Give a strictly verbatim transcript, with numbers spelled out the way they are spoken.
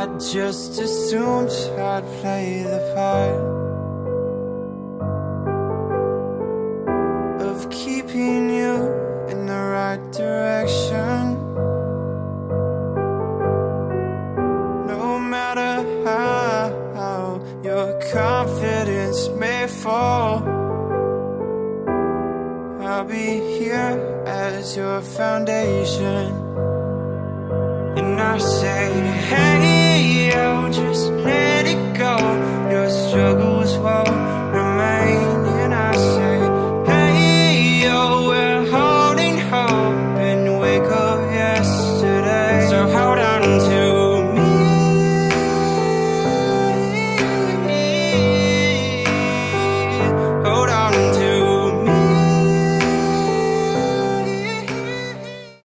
just assumed I'd play the part of keeping you in the right direction. No matter how your confidence may fall, I'll be here as your foundation. And I say, hey, yo, just let it go.